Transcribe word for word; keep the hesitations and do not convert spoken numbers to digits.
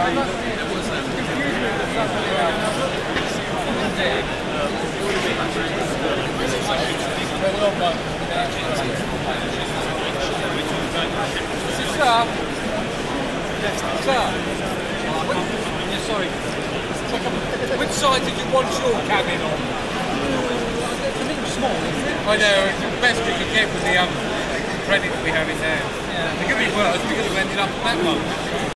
Sorry. Which side did you want your cabin on? It's a little small, isn't it? I know, it's the best we could get with the um, credits we have in there. Yeah. It could be worse, we could have ended up with that one.